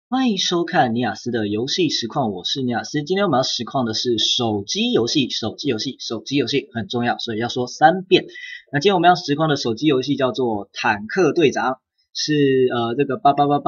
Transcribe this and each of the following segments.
欢迎收看尼亚斯的游戏实况，我是尼亚斯。今天我们要实况的是手机游戏，手机游戏很重要，所以要说3遍。那今天我们要实况的手机游戏叫做坦克队长，是这个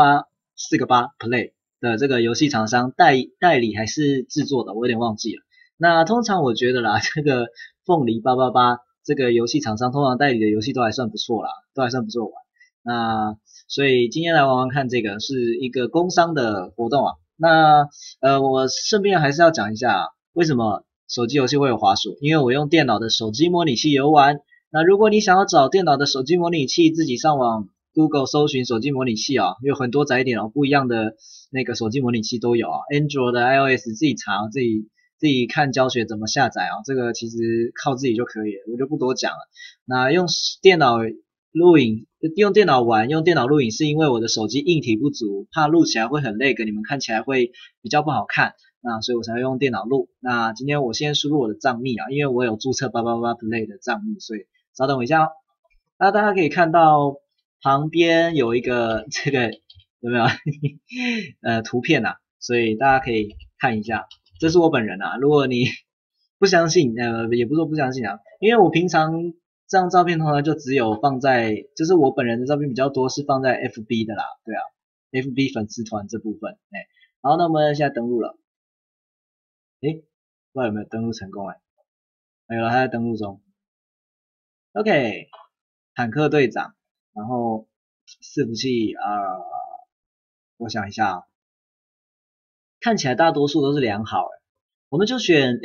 8888play 的这个游戏厂商代理还是制作的，我有点忘记了。那通常我觉得啦，这个凤梨888这个游戏厂商通常代理的游戏都还算不错啦，都还算不错玩。那所以今天来玩玩看，这个是一个工商的活动啊。那我顺便还是要讲一下，为什么手机游戏会有滑鼠？因为我用电脑的手机模拟器游玩。那如果你想要找电脑的手机模拟器，自己上网 Google 搜寻手机模拟器啊，有很多载点哦，不一样的那个手机模拟器都有啊 ，Android 的、iOS 自己查，自己看教学怎么下载啊，这个其实靠自己就可以了，我就不多讲了。那用电脑录影，用电脑玩，用电脑录影是因为我的手机硬体不足，怕录起来会很lag，你们看起来会比较不好看，那所以我才会用电脑录。那今天我先输入我的账密啊，因为我有注册888 play 的账密，所以稍等我一下哦。那大家可以看到旁边有一个这个有没有图片啊，所以大家可以看一下，这是我本人啊。如果你不相信，也不是说不相信啊，因为我平常这张照片的话就只有放在，就是我本人的照片比较多是放在 FB 的啦，对啊 ，FB 粉丝团这部分，好，那我们现在登录了，不知道有没有登录成功没有了，还在登录中。OK， 坦克队长，然后伺服器我想一下啊，看起来大多数都是良好我们就选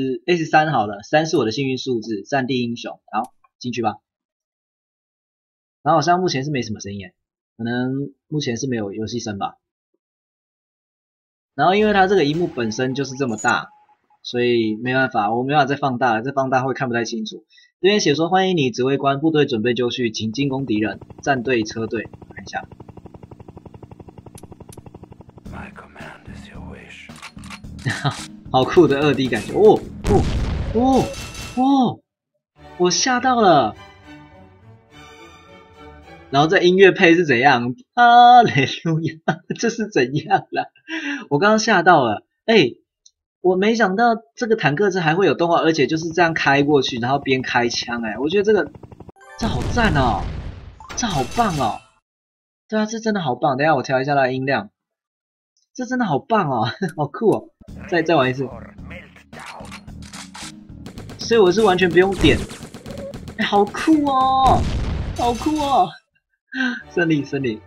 S3好了，3是我的幸运数字，战地英雄，好，进去吧。然后好像目前是没什么声音可能目前是没有游戏声吧。然后因为它这个萤幕本身就是这么大，所以没办法，我没办法再放大了，再放大会看不太清楚。这边写说欢迎你指挥官，部队准备就绪，请进攻敌人，战队车队，看一下。My command is your wish 好酷的2D 感觉我吓到了。然后这音乐配是怎样？哈雷路亚，这是怎样啦？我刚刚吓到了，我没想到这个坦克车还会有动画，而且就是这样开过去，然后边开枪我觉得这好赞哦，这好棒哦，对啊，这真的好棒。等一下我调一下它的音量，这真的好棒哦，好酷哦，再玩一次。所以我是完全不用点，好酷哦，好酷哦。胜利，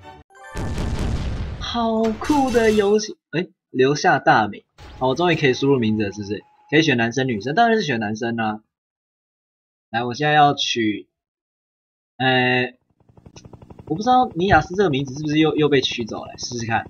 好酷的游戏！留下大名，好，我终于可以输入名字了，是不是？可以选男生女生，当然是选男生啦。来，我现在要取，我不知道尼亚斯这个名字是不是又被取走了，试试看，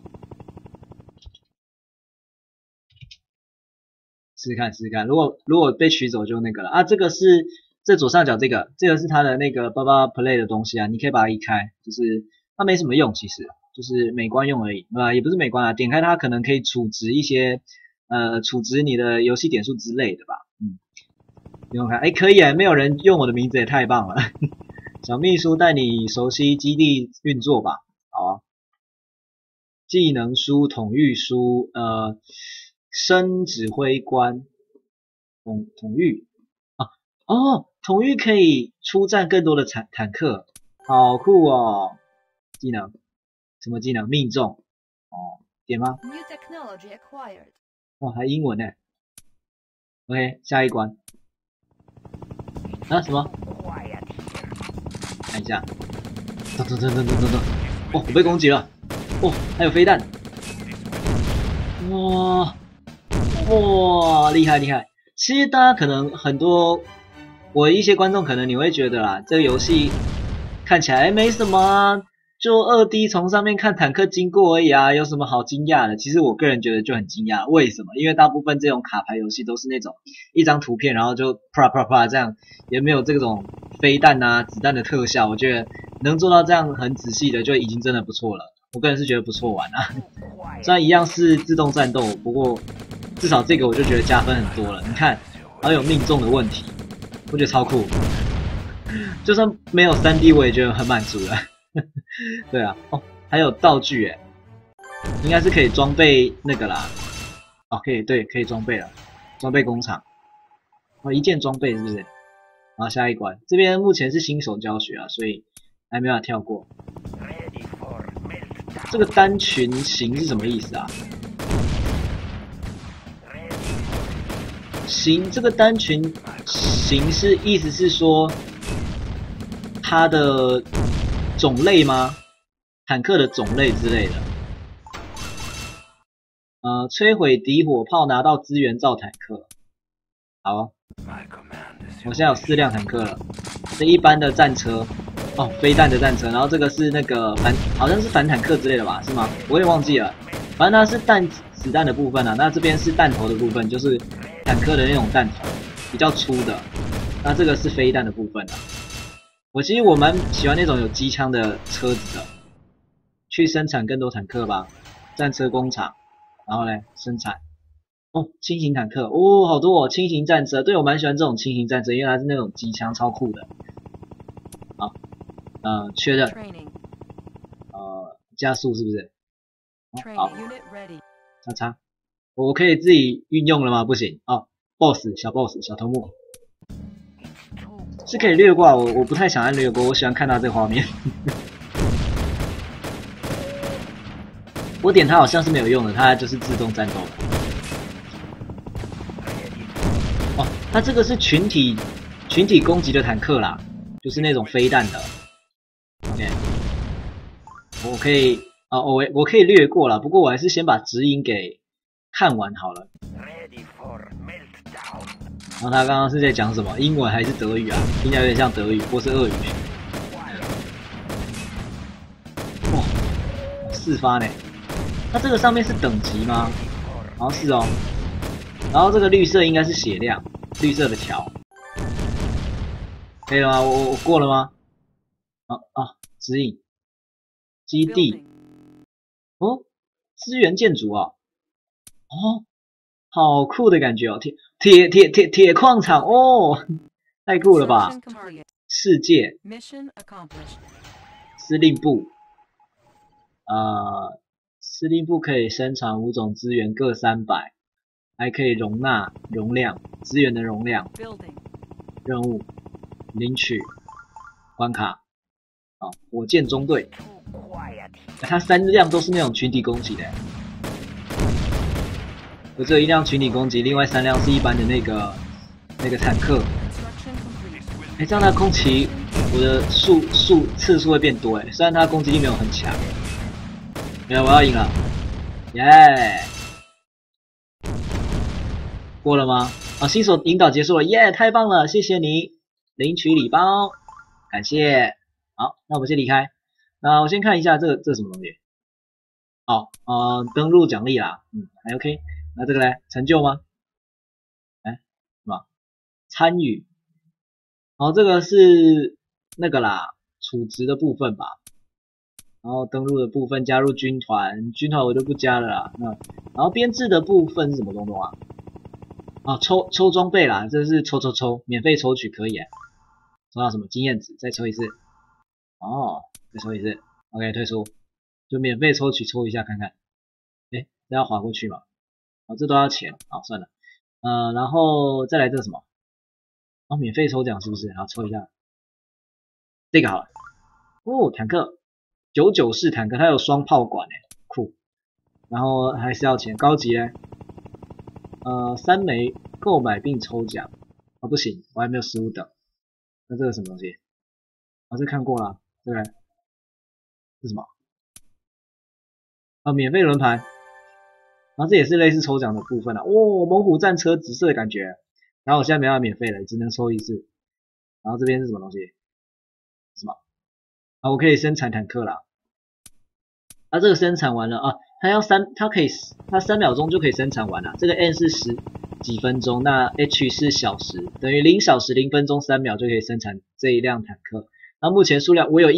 试试看。如果被取走就那个了啊，这个是这左上角这个是它的那个88 play 的东西啊，你可以把它移开，就是它没什么用，其实就是美观用而已也不是美观啊，点开它可能可以储值一些储值你的游戏点数之类的吧，不用看，可以没有人用我的名字也太棒了，小秘书带你熟悉基地运作吧，好啊，技能书、统御书，升指挥官，统御统御可以出战更多的坦克，好酷哦！技能什么技能？命中点吗？哇，还英文OK， 下一关什么？看一下，噔，我被攻击了，还有飞弹，哇，厉害！其实大家可能很多，我一些观众可能你会觉得啦，这个游戏看起来没什么啊，就2D 从上面看坦克经过而已啊，有什么好惊讶的？其实我个人觉得就很惊讶，为什么？因为大部分这种卡牌游戏都是那种一张图片，然后就啪这样，也没有这种飞弹啊、子弹的特效。我觉得能做到这样很仔细的，就已经真的不错了。我个人是觉得不错玩啊，虽然一样是自动战斗，不过至少这个我就觉得加分很多了。你看，还有命中的问题，我觉得超酷。就算没有3D，我也觉得很满足了。对啊，还有道具应该是可以装备那个啦。哦，可以，对，可以装备了，装备工厂。哦，一键装备是不是？然后下一关，这边目前是新手教学啊，所以还没办法跳过。这个单群型是什么意思啊？型这个单群型是意思是说它的种类吗？坦克的种类之类的。摧毁敌火炮，拿到资源造坦克。好哦，我现在有4辆坦克了，是一般的战车，哦，飞弹的战车，然后这个是那个好像是反坦克之类的吧，是吗？我也忘记了，反正它是子弹的部分啊，那这边是弹头的部分，就是坦克的那种弹头，比较粗的，那这个是飞弹的部分啊。其实我蛮喜欢那种有机枪的车子的，去生产更多坦克吧，战车工厂，然后嘞生产。哦，轻型坦克，哦，好多哦，轻型战车，对我蛮喜欢这种轻型战车，因为它是那种机枪，超酷的。好，确认，加速是不是？好，叉叉，我可以自己运用了吗？不行，哦 ，boss 小 boss 小头目是可以略过，我不太想按略过，我喜欢看到这个画面。我点它好像是没有用的，它就是自动战斗了。哦，它这个是群体攻击的坦克啦，就是那种飞弹的。OK， 我可以我可以略过了，不过我还是先把指引给看完好了。然后他刚刚是在讲什么？英文还是德语啊？听起来有点像德语或是俄语。哇，4发呢？它这个上面是等级吗？好像是哦。然后这个绿色应该是血量，绿色的条，可以了吗？我过了吗？指引基地哦，资源建筑啊，哦，好酷的感觉哦，铁矿场哦，太酷了吧！世界司令部，司令部可以生产5种资源，各300，还可以容纳容量资源的容量。任务领取关卡，火箭中队，它3辆都是那种群体攻击的。我只有1辆群体攻击，另外3辆是一般的那个坦克。这样它攻击我的次数会变多虽然它攻击力没有很强。没有，我要赢了，耶！过了吗？新手引导结束了，耶！太棒了，谢谢你，领取礼包，感谢。好，那我们先离开。那我先看一下这什么东西。登录奖励啦，还 OK。那这个呢？成就吗？什么？参与。这个是那个啦，储值的部分吧。然后登录的部分，加入军团，军团我就不加了啦。然后编制的部分是什么东东啊？抽装备啦，这是抽，免费抽取可以抽到什么经验值？再抽一次。再抽一次。OK， 退出。就免费抽取抽一下看看。这要划过去嘛？这都要钱。好，算了。然后再来这什么？免费抽奖是不是？好，抽一下。这个好了。坦克，99式坦克，它有双炮管酷。然后还是要钱，高级3枚购买并抽奖。不行，我还没有15等。那这个什么东西？这看过了。这个是什么？免费轮盘。然后这也是类似抽奖的部分猛虎战车紫色的感觉。然后我现在没办法免费了，只能抽一次。然后这边是什么东西？什么？我可以生产坦克啦。这个生产完了它3秒钟就可以生产完了。这个 N 是10几分钟，那 H 是小时，等于0小时0分钟3秒就可以生产这一辆坦克。那目前数量我有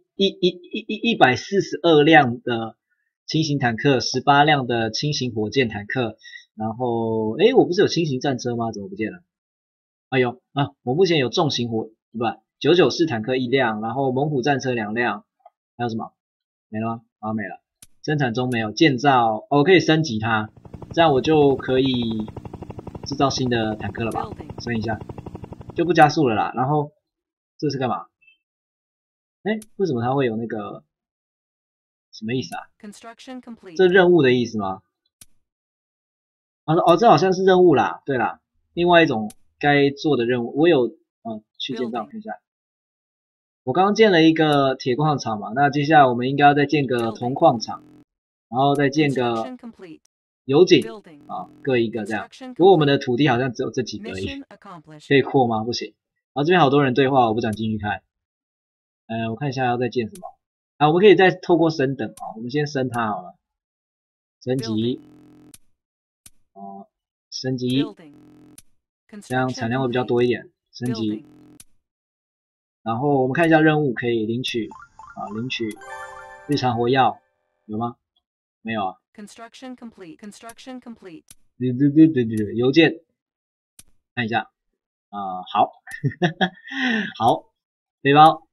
142辆的轻型坦克，18辆的轻型火箭坦克，然后我不是有轻型战车吗？怎么不见了？我目前有重型99式坦克1辆，然后猛虎战车2辆，还有什么？没了吗？没了。 生产中没有建造，我可以升级它，这样我就可以制造新的坦克了吧？升一下，就不加速了啦。然后这是干嘛？哎，为什么它会有那个什么意思啊？这任务的意思吗？这好像是任务啦。对啦，另外一种该做的任务，我有去建造看一下。我刚刚建了一个铁矿场嘛，那接下来我们应该要再建个铜矿场，然后再建个油井啊，各一个这样。不过我们的土地好像只有这几个而已，可以扩吗？不行。然后这边好多人对话，我不想进去看。我看一下要再建什么啊？我们可以再透过升等啊，我们先升它好了，升级，升级，这样产量会比较多一点，升级。然后我们看一下任务，可以领取领取日常活药有吗？没有啊。Construction complete. Construction complete. 对，邮件看一下好，好，背包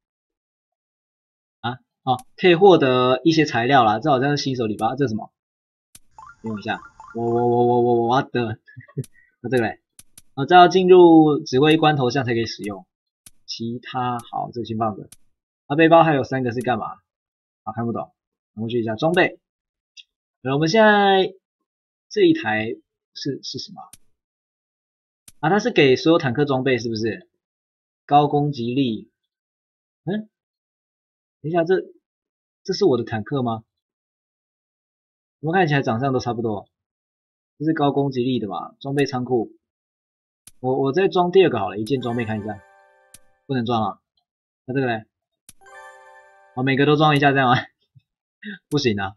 可以获得一些材料啦，这好像是新手礼包，这是什么？用一下，我的，那这个嘞，这要进入指挥官头像才可以使用。其他好，这个先放着。背包还有3个是干嘛？看不懂，过去一下装备。我们现在这一台是什么？它是给所有坦克装备是不是？高攻击力，等一下，这是我的坦克吗？我们看起来长相都差不多。这是高攻击力的嘛？装备仓库，我再装第2个好了，一件装备看一下，不能装啊。那这个嘞？每个都装一下这样啊？不行啊。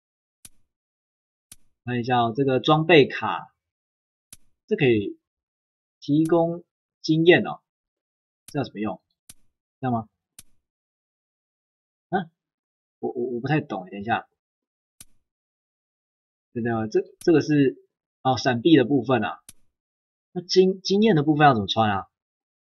看一下这个装备卡，这可以提供经验哦。这要怎么用？这样吗？我不太懂，等一下。对，这个是闪避的部分啊。那经验的部分要怎么穿啊？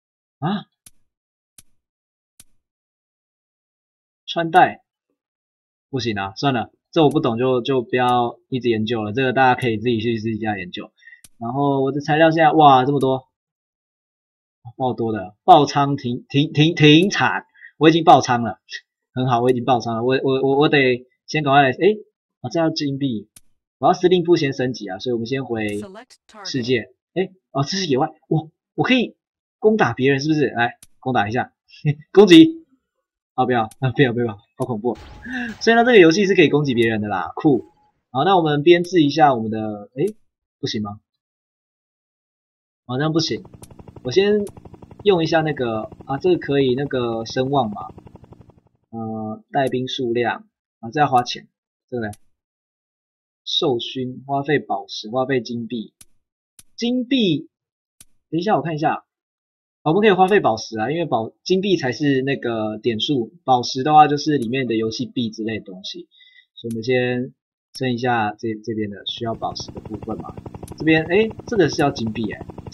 穿戴不行啊，算了，这我不懂就不要一直研究了，这个大家可以自己去自己家研究。然后我的材料现在哇这么多，爆多的，爆仓停产，我已经爆仓了，很好，我已经爆仓了，我得先赶快来，这要金币，我要司令部先升级啊，所以我们先回世界，这是野外，我可以攻打别人是不是？来攻打一下，攻击。不要，好恐怖！所以呢，这个游戏是可以攻击别人的啦，酷。好，那我们编制一下我们的，不行吗？好像不行。我先用一下那个这个可以那个声望嘛，带兵数量这要花钱，这个嘞，授勋花费宝石，花费金币，等一下我看一下。我们可以花费宝石啊，因为金币才是那个点数，宝石的话就是里面的游戏币之类的东西。所以我们先升一下这边的需要宝石的部分嘛。这边这个是要金币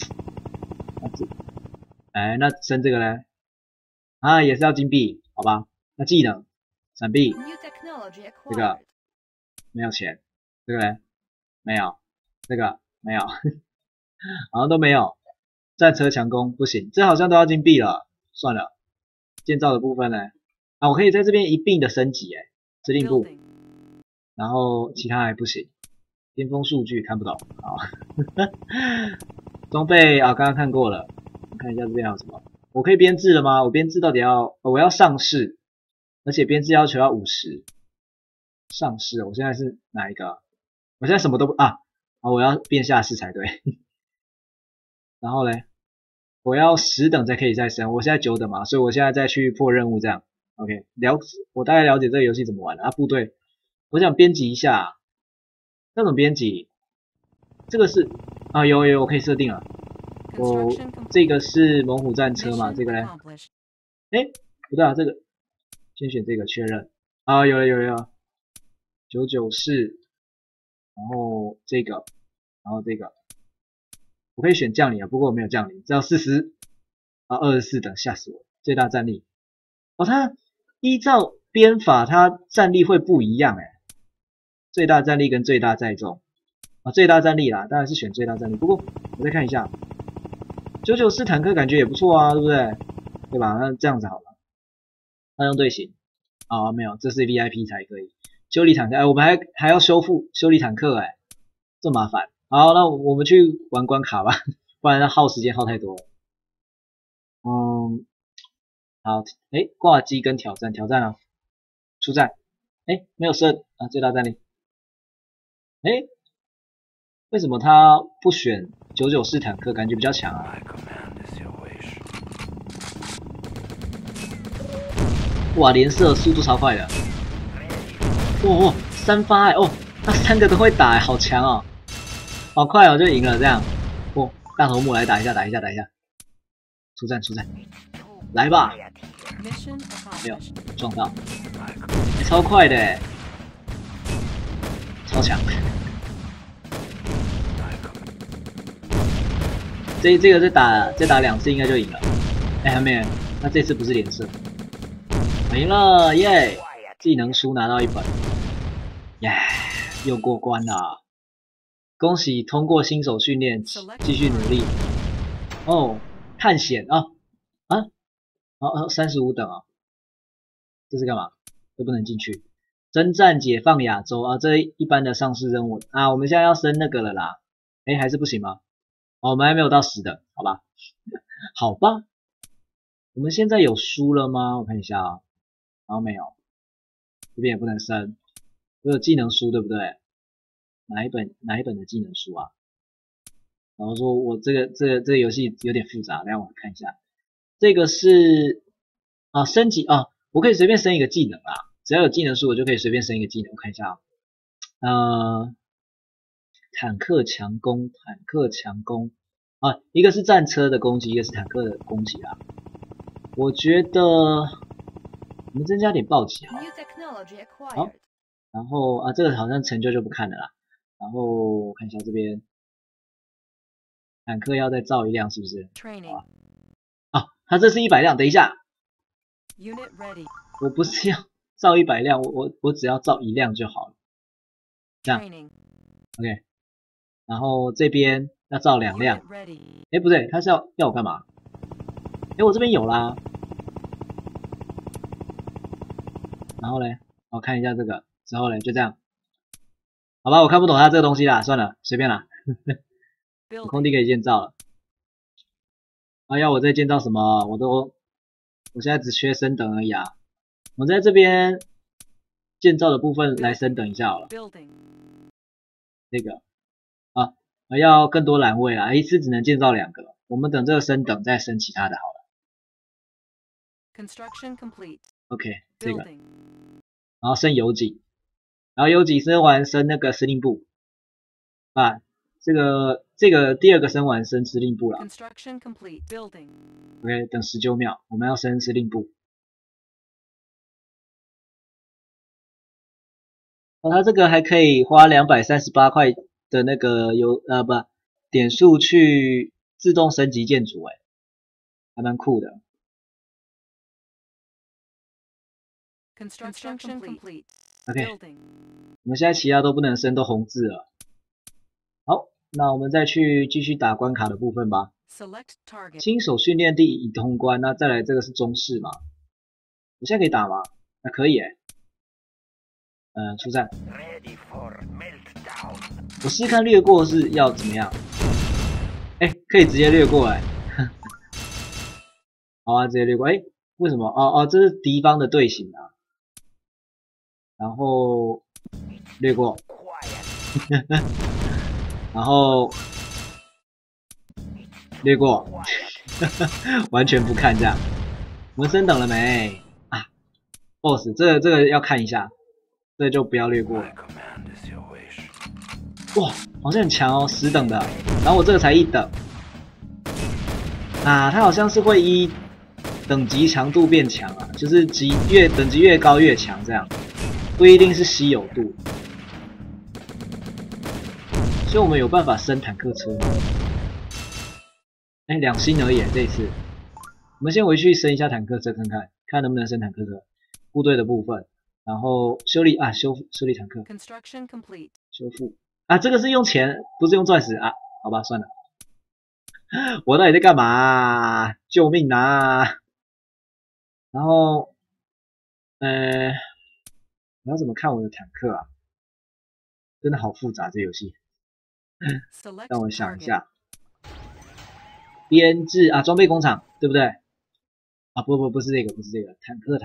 那升这个呢？也是要金币，好吧？那技能闪避，这个没有钱，这个呢？没有，这个没有，好像都没有。战车强攻不行，这好像都要金币了，算了。建造的部分呢？我可以在这边一并的升级指令部，然后其他还不行。巅峰数据看不懂，好。装备刚刚看过了，看一下这边还有什么？我可以编制了吗？我编制到底我要上市，而且编制要求要50。上市，我现在是哪一个？我现在什么都不我要变下市才对。然后嘞，我要10等才可以再升，我现在9等嘛，所以我现在再去破任务这样。OK，我大概了解这个游戏怎么玩了部队，我想编辑一下，那种编辑，这个是有我可以设定了，这个是猛虎战车嘛，这个嘞，不对啊，这个先选这个确认有了，99然后这个，然后这个。我可以选将领不过我没有将领，只要40 24等，吓死我！最大战力它依照编法，它战力会不一样最大战力跟最大载重啊，最大战力啦，当然是选最大战力。不过我再看一下，994坦克感觉也不错啊，对不对？对吧？那这样子好了，那用队形啊，没有，这是 VIP 才可以修理坦克。哎，我们还要修理坦克，哎，这麻烦。好，那我们去玩关卡吧，不然耗时间耗太多了。好，哎，挂机跟挑战啊，出战，哎，没有射啊，最大战力，哎，为什么他不选994坦克？感觉比较强啊。哇，连射速度超快的，哇，3发哎，哦，那3个都会打，好强哦，好快哦，就赢了这样。哦，大头目来打一下，出战，来吧。没有撞到，超快的哎，超强。这个再打2次应该就赢了。哎，还没，那这次不是连胜，赢了耶！技能书拿到1本，耶，又过关了。恭喜通过新手训练，继续努力。哦，探险啊，35等啊，这是干嘛？都不能进去。征战解放亚洲啊，这一般的上市任务啊，我们现在要升那个了啦。哎，还是不行吗？哦，我们还没有到10的，好吧？好吧，我们现在有书了吗？我看一下啊，然后没有，这边也不能升。我有技能书对不对？哪一本的技能书啊？然后说我这个游戏有点复杂，让我看一下。这个是啊升级啊，我可以随便升一个技能啊，只要有技能书我就可以随便升一个技能。我看一下啊，坦克强攻啊，一个是战车的攻击，一个是坦克的攻击啊。我觉得我们增加点暴击好了。好，然后啊这个好像成就就不看了啦。然后我看一下这边。坦克要再造一辆是不是？啊，它这是100辆，等一下，我不是要造100辆，我只要造1辆就好了，这样 ，OK。然后这边要造2辆，哎不对，它是要我干嘛？哎我这边有啦，然后嘞，我看一下这个，之后嘞就这样，好吧，我看不懂它这个东西啦，算了，随便啦。有空地可以建造了。啊，要我再建造什么？我现在只缺升等而已啊。我在这边建造的部分来升等一下好了。这个啊，要更多栏位啦，一次只能建造2个。我们等这个升等再升其他的好了。OK， 这个，然后升游警，然后游警升完升那个司令部啊。这个第2个升完升司令部了。OK， 等19秒，我们要升司令部。哦，它这个还可以花238块的那个点数去自动升级建筑，哎，还蛮酷的。OK， 我们现在其他都不能升，都红字了。好。那我们再去继续打关卡的部分吧。新手训练地已通关，那再来这个是中式嘛？我现在可以打吗？那可以哎。出战。我试试看略过是要怎么样？哎，可以直接略过哎。好啊，直接略过。哎，为什么？哦，这是敌方的队形啊。然后略过。然后略过，完全不看这样。我们升等了没啊 ？BOSS， 这个要看一下，这就不要略过了。哇，好像很强哦，10等的，然后我这个才1等。啊，它好像是会依等级强度变强啊，就是等级越高越强这样，不一定是稀有度。所以我们有办法升坦克车吗？哎，2星而已，这一次。我们先回去升一下坦克车看看，看能不能升坦克车。部队的部分， 然后修理啊，修理坦克， Construction complete. 修复啊，这个是用钱，不是用钻石啊，好吧，算了，我到底在干嘛？救命啊！然后，我要怎么看我的坦克啊？真的好复杂这游戏，让我想一下。编制啊，装备工厂对不对？啊，不是这个，不是这个，坦克，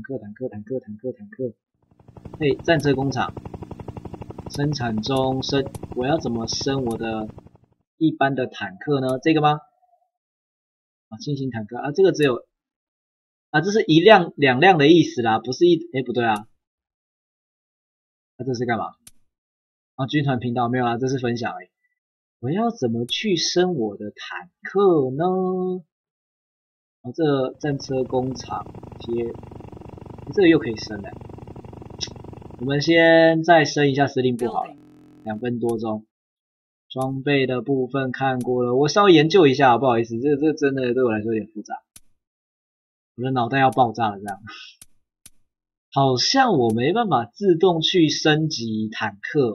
嘿，战车工厂，生产中升，我要怎么升我的一般的坦克呢？这个吗？啊，轻型坦克啊，这个只有啊，这是一辆两辆的意思啦，不是不对啊，那这是干嘛？啊，军团频道没有啊，这是分享我要怎么去升我的坦克呢？哦，这个战车工厂贴，这个又可以升嘞。我们先再升一下司令部好了，2分多钟。装备的部分看过了，我稍微研究一下，不好意思，这个真的对我来说有点复杂，我的脑袋要爆炸了这样。好像我没办法自动去升级坦克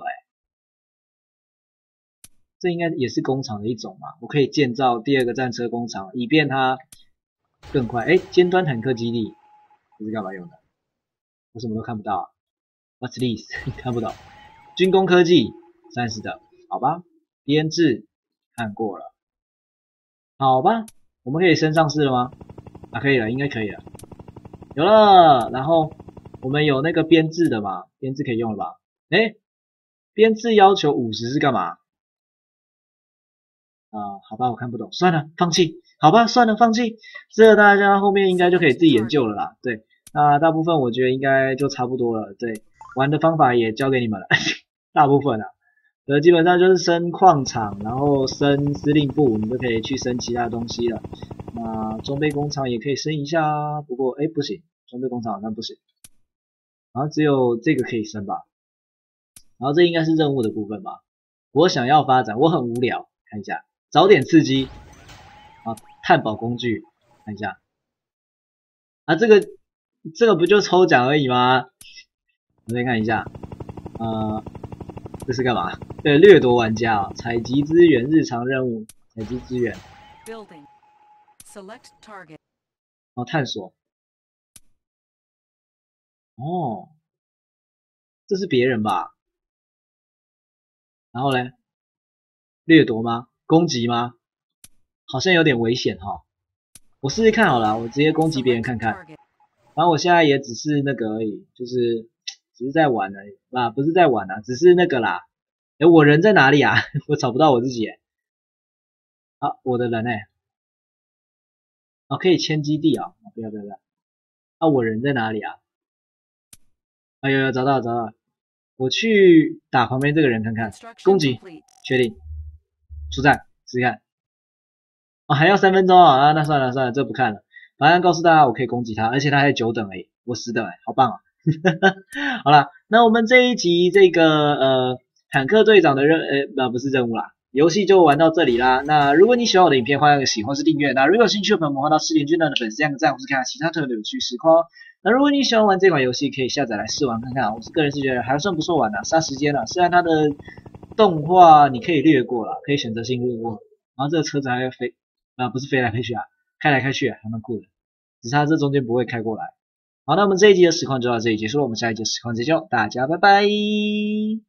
这应该也是工厂的一种嘛，我可以建造第2个战车工厂，以便它更快。尖端坦克基地这是干嘛用的？我什么都看不到啊。What's this？ 看不懂。军工科技30的，好吧。编制看过了，好吧。我们可以升上市了吗？啊，可以了，应该可以了。有了，然后我们有那个编制的嘛，编制可以用了吧？编制要求50是干嘛？好吧，我看不懂，算了，放弃。好吧，算了，放弃。这大家后面应该就可以自己研究了啦。对，那大部分我觉得应该就差不多了。对，玩的方法也教给你们了，大部分啊，基本上就是升矿场，然后升司令部，你就可以去升其他东西了。那装备工厂也可以升一下啊，不过不行，装备工厂好像不行。然后只有这个可以升吧。然后这应该是任务的部分吧。我想要发展，我很无聊，看一下。找点刺激啊！探宝工具，看一下啊，这个不就抽奖而已吗？我再看一下，这是干嘛？对，掠夺玩家啊，采集资源，日常任务，采集资源。 Building. Select target. 探索。哦，这是别人吧？然后嘞，掠夺吗？攻击吗？好像有点危险哈。我试试看好了，我直接攻击别人看看。然后我现在也只是那个而已，就是只是在玩而已啊，不是在玩啊，只是那个啦。我人在哪里啊？我找不到我自己啊，我的人可以迁基地啊，不要。啊，我人在哪里啊？有找到。我去打旁边这个人看看，攻击，确定，出战，试试看。还要3分钟啊，那算了，这不看了。反正告诉大家我可以攻击他，而且他还9等我10等好棒啊！好啦，那我们这一集这个坦克队长的不是任务啦，游戏就玩到这里啦。那如果你喜欢我的影片，欢迎喜欢或是订阅。那如果有兴趣的朋友们，欢迎到赤田军团的粉丝按个赞，或是看其他特别有趣实况。那如果你喜欢玩这款游戏，可以下载来试玩看看。我个人是觉得还算不错玩的，杀时间啦。虽然它的动画你可以略过啦，可以选择性略过。然后这个车子还会飞。不是飞来飞去啊，开来开去还蛮酷的，只是它这中间不会开过来。好，那我们这一集的实况就到这里结束了，我们下一集的实况再见，大家拜拜。